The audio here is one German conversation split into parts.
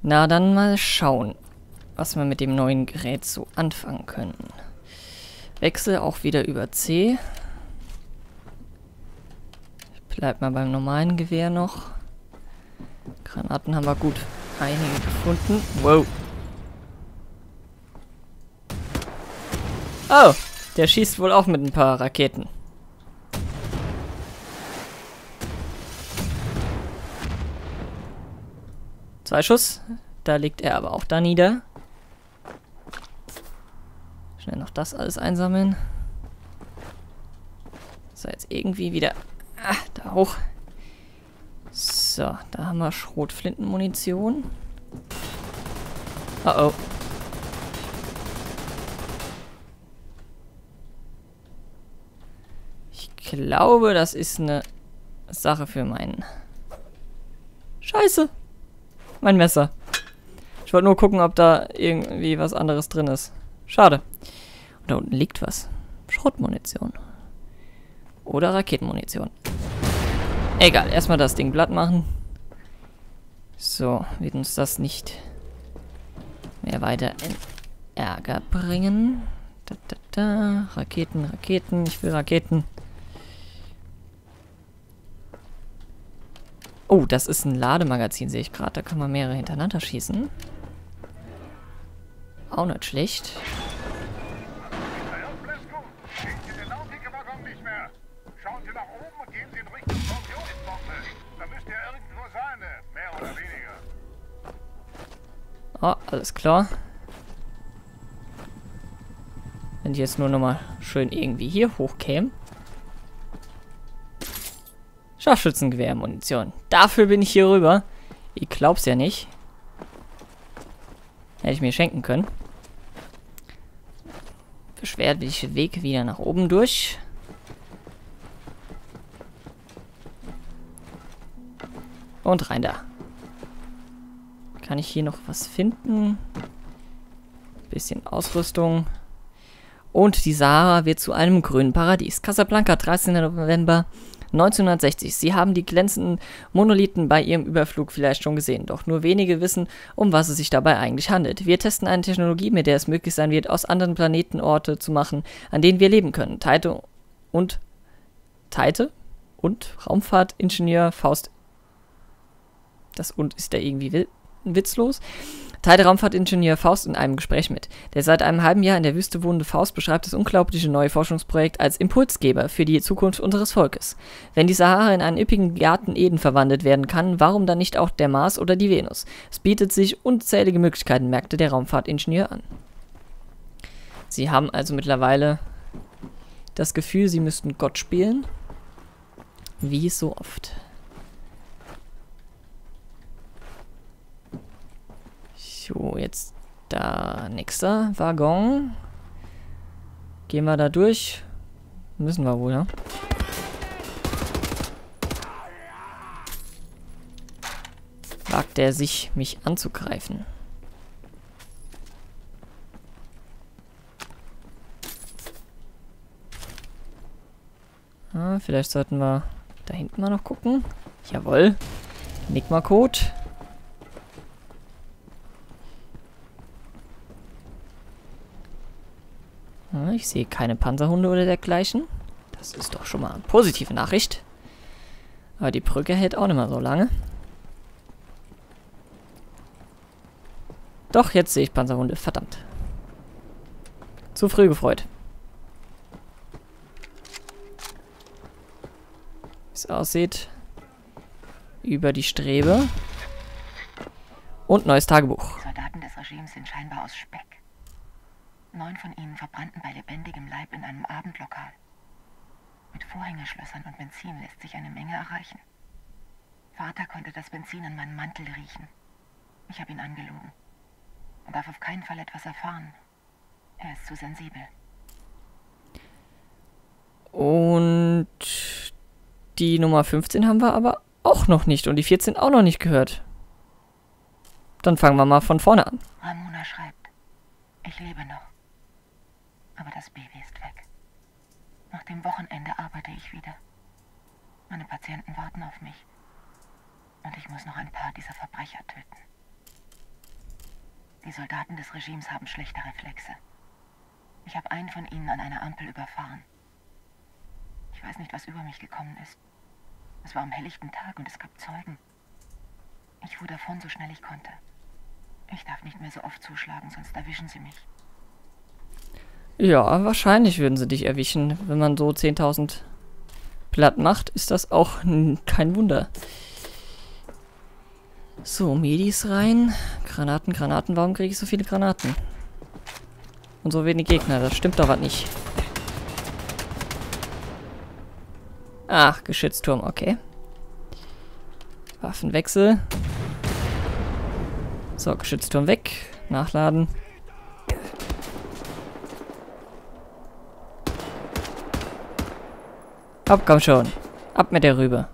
Na, dann mal schauen, was wir mit dem neuen Gerät so anfangen können. Wechsel auch wieder über C. Ich bleib mal beim normalen Gewehr noch. Granaten haben wir gut einige gefunden. Wow. Oh, der schießt wohl auch mit ein paar Raketen. Zwei Schuss. Da liegt er aber auch da nieder. Schnell noch das alles einsammeln. So, jetzt irgendwie wieder da hoch. So, da haben wir Schrotflintenmunition. Oh oh. Ich glaube, das ist eine Sache für meinen... Scheiße! Mein Messer. Ich wollte nur gucken, ob da irgendwie was anderes drin ist. Schade. Und da unten liegt was. Schrotmunition. Oder Raketenmunition. Egal, erstmal das Ding platt machen. So, wird uns das nicht mehr weiter in Ärger bringen. Raketen, Raketen. Ich will Raketen. Oh, das ist ein Lademagazin, sehe ich gerade. Da kann man mehrere hintereinander schießen. Auch nicht schlecht. Oh, alles klar. Wenn ich jetzt nur nochmal schön irgendwie hier hochkäme. Scharfschützengewehr-Munition. Dafür bin ich hier rüber. Ich glaub's ja nicht. Hätte ich mir schenken können. Beschwerlicher Weg wieder nach oben durch. Und rein da. Kann ich hier noch was finden? Bisschen Ausrüstung. Und die Sahara wird zu einem grünen Paradies. Casablanca, 13. November 1960. Sie haben die glänzenden Monolithen bei ihrem Überflug vielleicht schon gesehen, doch nur wenige wissen, um was es sich dabei eigentlich handelt. Wir testen eine Technologie, mit der es möglich sein wird, aus anderen Planeten Orte zu machen, an denen wir leben können. Teite und Raumfahrtingenieur Faust. Das und ist da irgendwie witzlos. Teilte Raumfahrtingenieur Faust in einem Gespräch mit. Der seit einem halben Jahr in der Wüste wohnende Faust beschreibt das unglaubliche neue Forschungsprojekt als Impulsgeber für die Zukunft unseres Volkes. Wenn die Sahara in einen üppigen Garten Eden verwandelt werden kann, warum dann nicht auch der Mars oder die Venus? Es bietet sich unzählige Möglichkeiten, merkte der Raumfahrtingenieur an. Sie haben also mittlerweile das Gefühl, sie müssten Gott spielen. Wie so oft. So, jetzt da nächster Waggon. Gehen wir da durch. Müssen wir wohl, ja? Wagt er sich, mich anzugreifen? Ah, vielleicht sollten wir da hinten mal noch gucken. Jawohl. Enigma-Code. Ich sehe keine Panzerhunde oder dergleichen. Das ist doch schon mal eine positive Nachricht. Aber die Brücke hält auch nicht mehr so lange. Doch, jetzt sehe ich Panzerhunde. Verdammt. Zu früh gefreut. Wie es aussieht. Über die Strebe. Und neues Tagebuch. Die Soldaten des Regimes sind scheinbar aus Speck. 9 von ihnen verbrannten bei lebendigem Leib in einem Abendlokal. Mit Vorhängeschlössern und Benzin lässt sich eine Menge erreichen. Vater konnte das Benzin an meinem Mantel riechen. Ich habe ihn angelogen. Er darf auf keinen Fall etwas erfahren. Er ist zu sensibel. Und die Nummer 15 haben wir aber auch noch nicht. Und die 14 auch noch nicht gehört. Dann fangen wir mal von vorne an. Ramona schreibt, ich lebe noch. Aber das Baby ist weg. Nach dem Wochenende arbeite ich wieder. Meine Patienten warten auf mich. Und ich muss noch ein paar dieser Verbrecher töten. Die Soldaten des Regimes haben schlechte Reflexe. Ich habe einen von ihnen an einer Ampel überfahren. Ich weiß nicht, was über mich gekommen ist. Es war am helllichten Tag und es gab Zeugen. Ich fuhr davon, so schnell ich konnte. Ich darf nicht mehr so oft zuschlagen, sonst erwischen sie mich. Ja, wahrscheinlich würden sie dich erwischen. Wenn man so 10.000 platt macht, ist das auch kein Wunder. So, Medis rein. Granaten, Granaten. Warum kriege ich so viele Granaten? Und so wenig Gegner. Das stimmt doch was nicht. Ach, Geschützturm. Okay. Waffenwechsel. So, Geschützturm weg. Nachladen. Hopp, komm schon. Ab mit der Rübe.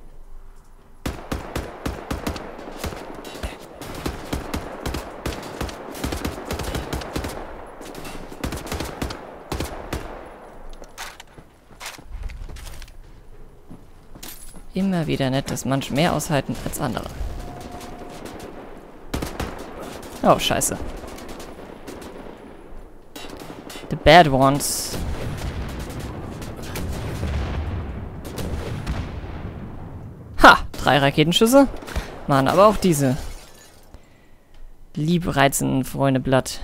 Immer wieder nett, dass manche mehr aushalten als andere. Oh, scheiße. The bad ones. Ha! 3 Raketenschüsse. Machen aber auch diese liebreizenden Freunde Blatt.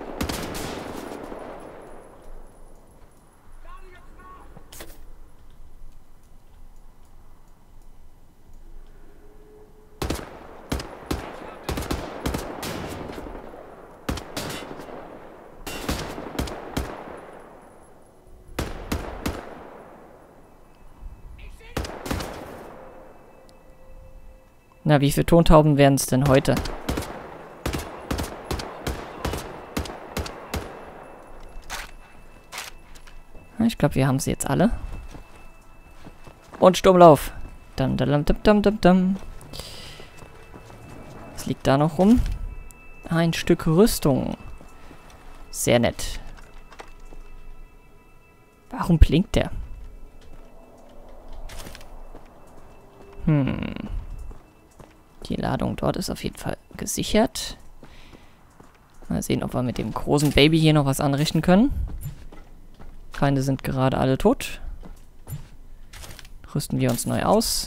Na, wie viele Tontauben wären es denn heute? Ich glaube, wir haben sie jetzt alle. Und Sturmlauf. Dum, dum, dum, dum, dum, dum. Was liegt da noch rum? Ein Stück Rüstung. Sehr nett. Warum blinkt der? Die Ladung dort ist auf jeden Fall gesichert. Mal sehen, ob wir mit dem großen Baby hier noch was anrichten können. Feinde sind gerade alle tot. Rüsten wir uns neu aus.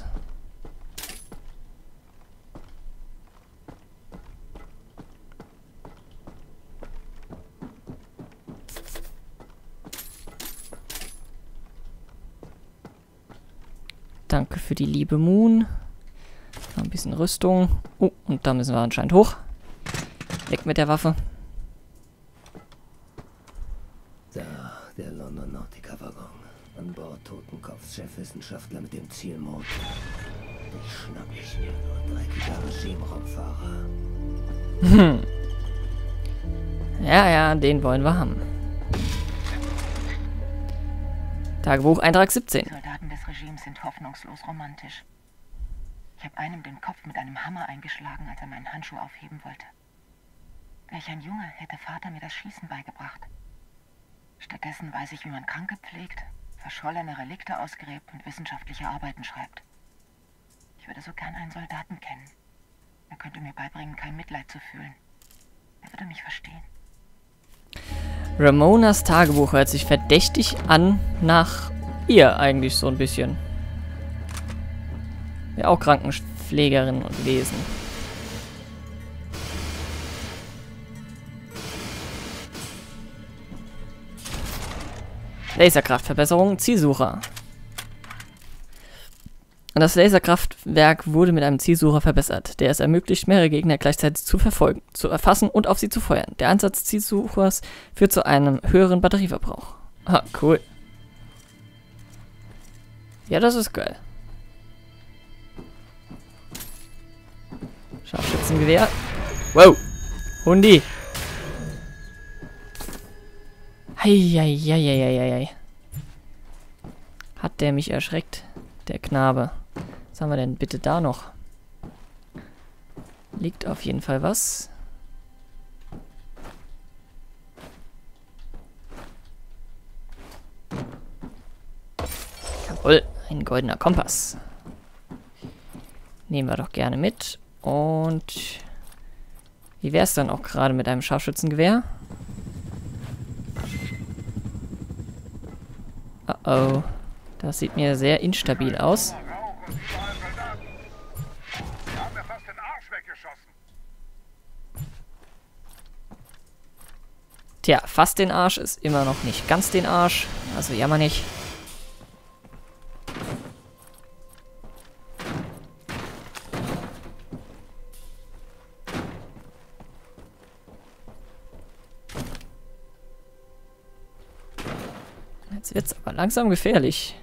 Danke für die liebe Moon. Noch ein bisschen Rüstung. Oh, und da müssen wir anscheinend hoch. Weg mit der Waffe. Da, der London Nautica-Waggon. An Bord Totenkopfs Chefwissenschaftler mit dem Zielmond. Die schnapp ich mir, nur dreckiger Regime-Raumfahrer. Ja, den wollen wir haben. Tagebuch, Eintrag 17. Die Soldaten des Regimes sind hoffnungslos romantisch. Ich habe einem den Kopf mit einem Hammer eingeschlagen, als er meinen Handschuh aufheben wollte. Wäre ich ein Junge, hätte Vater mir das Schießen beigebracht. Stattdessen weiß ich, wie man Kranke pflegt, verschollene Relikte ausgräbt und wissenschaftliche Arbeiten schreibt. Ich würde so gern einen Soldaten kennen. Er könnte mir beibringen, kein Mitleid zu fühlen. Er würde mich verstehen. Ramonas Tagebuch hört sich verdächtig an nach ihr eigentlich so ein bisschen. Ja, auch Krankenpflegerin und Wesen. Laserkraftverbesserung, Zielsucher. Das Laserkraftwerk wurde mit einem Zielsucher verbessert, der es ermöglicht, mehrere Gegner gleichzeitig zu verfolgen, zu erfassen und auf sie zu feuern. Der Einsatz des Zielsuchers führt zu einem höheren Batterieverbrauch. Ah, cool. Ja, das ist geil. Scharfschützengewehr. Wow. Hundi. Heieieiei. Hat der mich erschreckt, der Knabe. Was haben wir denn bitte da noch? Liegt auf jeden Fall was. Jawohl, ein goldener Kompass. Nehmen wir doch gerne mit. Und Wie wäre es dann auch gerade mit einem Scharfschützengewehr? Oh oh. Das sieht mir sehr instabil aus. Tja, fast den Arsch ist immer noch nicht ganz den Arsch. Also jammer nicht. Jetzt wird's aber langsam gefährlich.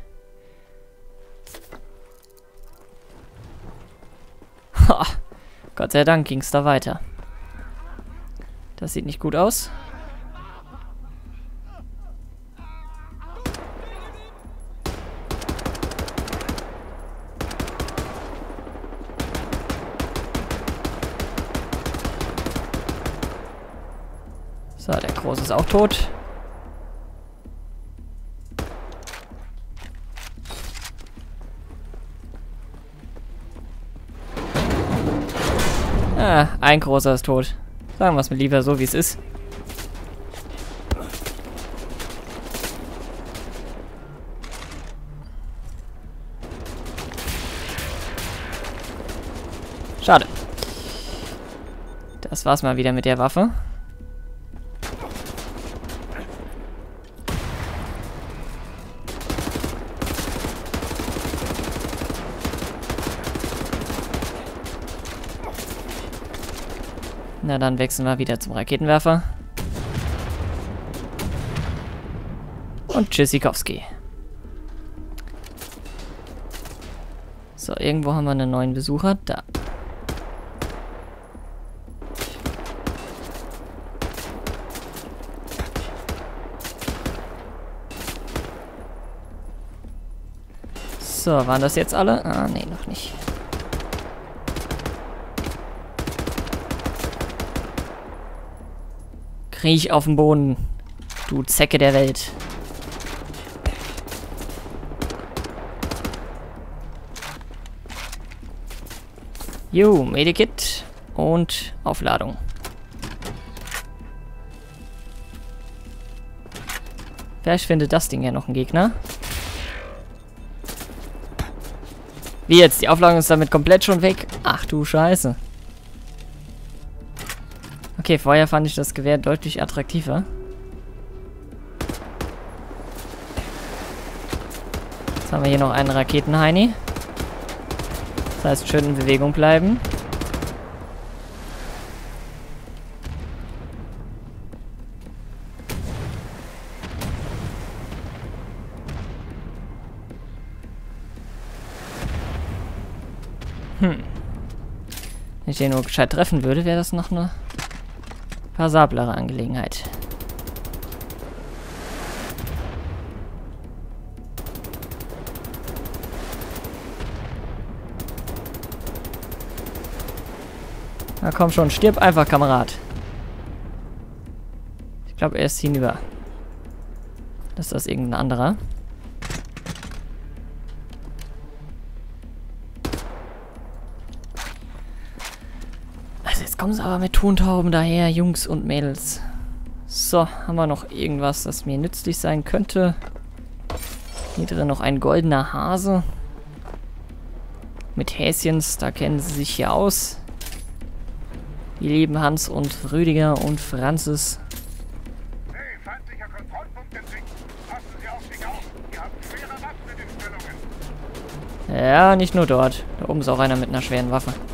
Ha! Gott sei Dank ging's da weiter. Das sieht nicht gut aus. So, der Große ist auch tot. Ah, ein Großer ist tot. Sagen wir es mir lieber so, wie es ist. Schade. Das war's mal wieder mit der Waffe. Na, dann wechseln wir wieder zum Raketenwerfer. Und Tschüssikowski. So, irgendwo haben wir einen neuen Besucher. Da. So, waren das jetzt alle? Ah, nee, noch nicht. Kriech auf den Boden, du Zecke der Welt. Jo, Medikit und Aufladung. Vielleicht findet das Ding ja noch einen Gegner. Wie jetzt? Die Aufladung ist damit komplett schon weg. Ach du Scheiße. Okay, vorher fand ich das Gewehr deutlich attraktiver. Jetzt haben wir hier noch einen Raketenheini. Das heißt, schön in Bewegung bleiben. Wenn ich den nur gescheit treffen würde, wäre das noch eine passablere Angelegenheit. Na komm schon, stirb einfach, Kamerad. Ich glaube, er ist hinüber. Das ist irgendein anderer. Jetzt kommen sie aber mit Tontauben daher, Jungs und Mädels. So, haben wir noch irgendwas, das mir nützlich sein könnte? Hier drin noch ein goldener Hase. Mit Häschens, da kennen sie sich hier aus. Die lieben Hans und Rüdiger und Franzis. Hey, feindlicher Kontrollpunkt in Sicht. Passen Sie auf sich auf. Wir haben schwere Waffen in den Stellungen. Ja, nicht nur dort. Da oben ist auch einer mit einer schweren Waffe.